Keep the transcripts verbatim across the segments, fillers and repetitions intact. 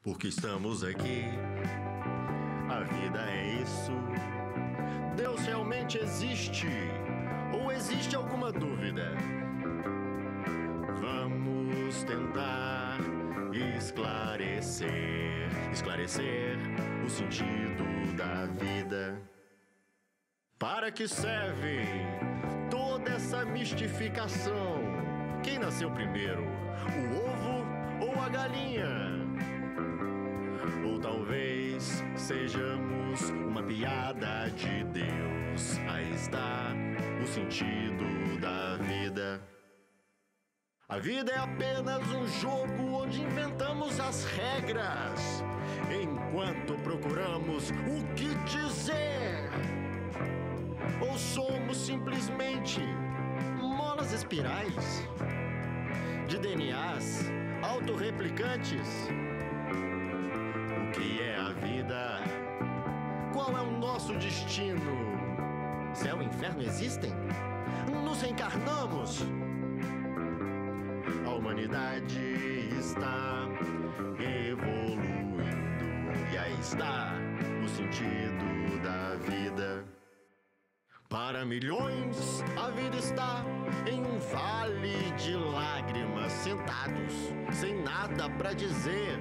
porque estamos aqui. A vida é isso. Deus realmente existe? Ou existe alguma dúvida? Vamos tentar esclarecer, esclarecer o sentido da vida. Para que serve toda essa mistificação? Quem nasceu primeiro, o ovo ou a galinha? Ou talvez sejamos uma piada de Deus. Aí está o sentido da vida. A vida é apenas um jogo onde inventamos as regras, enquanto procuramos o que dizer. Ou somos simplesmente molas espirais de D N As autorreplicantes? O que é a vida? Qual é o nosso destino? Céu e inferno existem? Nos reencarnamos? A humanidade está evoluindo e aí está o sentido da vida. Para milhões, a vida está em um vale de lágrimas, sentados, sem nada para dizer.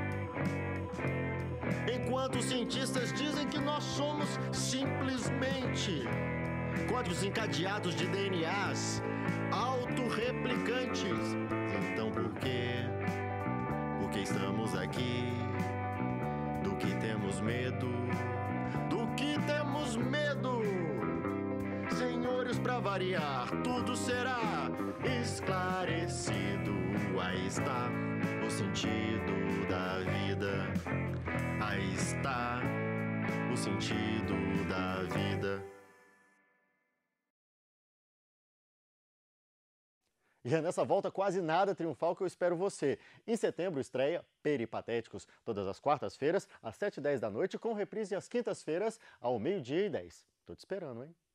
Enquanto os cientistas dizem que nós somos simplesmente códigos encadeados de D N As autorreplicantes. Então por quê? Porque estamos aqui. Do que temos medo? Do que temos medo? Senhores, para variar, tudo será esclarecido. Aí está o sentido da vida. Aí está o sentido da vida. E é nessa volta quase nada triunfal que eu espero você. Em setembro estreia Peripatéticos, todas as quartas-feiras, às sete e dez da noite, com reprise às quintas-feiras, ao meio-dia e dez. Tô te esperando, hein?